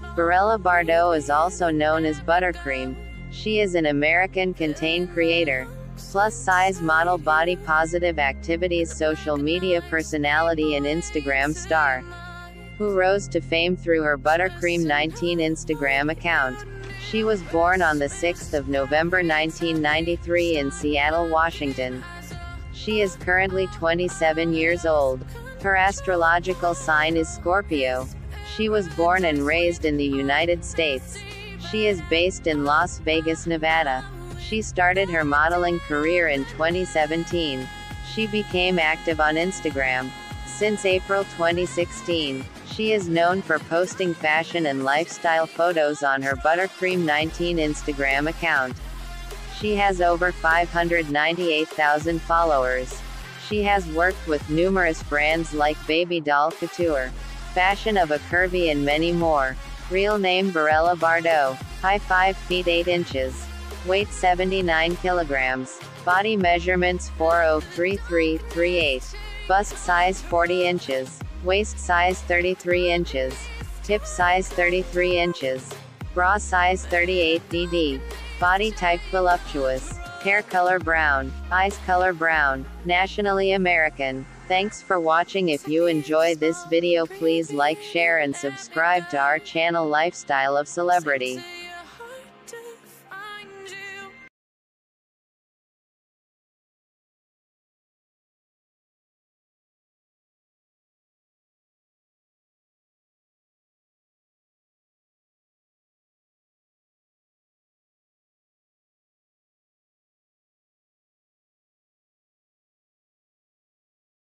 Barella Bardot is also known as Buttercream. She is an American content creator, plus-size model, body positive activities, social media personality and Instagram star, who rose to fame through her Buttercream 19 Instagram account. She was born on the 6th of November 1993 in Seattle, Washington. She is currently 27 years old. Her astrological sign is Scorpio. She was born and raised in the United States. She is based in Las Vegas, Nevada. She started her modeling career in 2017. She became active on Instagram since April 2016. She is known for posting fashion and lifestyle photos on her Buttercream 19 Instagram account. She has over 598,000 followers. She has worked with numerous brands like Baby Doll Couture, Fashion of a Curvy and many more. Real name Barella Bardot. Height 5 feet 8 inches. Weight 79 kilograms. Body measurements 403338. Bust size 40 inches. Waist size 33 inches. Tip size 33 inches. Bra size 38 dd. Body type voluptuous. Hair color brown. Eyes color brown. Nationally American. Thanks for watching. If you enjoyed this video, please like, share and subscribe to our channel Lifestyle of Celebrity.